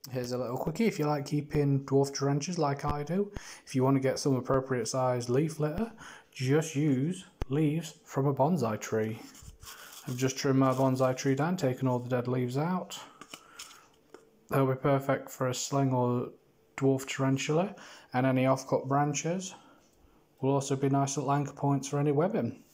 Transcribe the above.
Here's a little quickie. If you like keeping dwarf tarantulas like I do, if you want to get some appropriate sized leaf litter, just use leaves from a bonsai tree. I've just trimmed my bonsai tree down, taken all the dead leaves out. They'll be perfect for a sling or dwarf tarantula, and any off-cut branches will also be nice little anchor points for any webbing.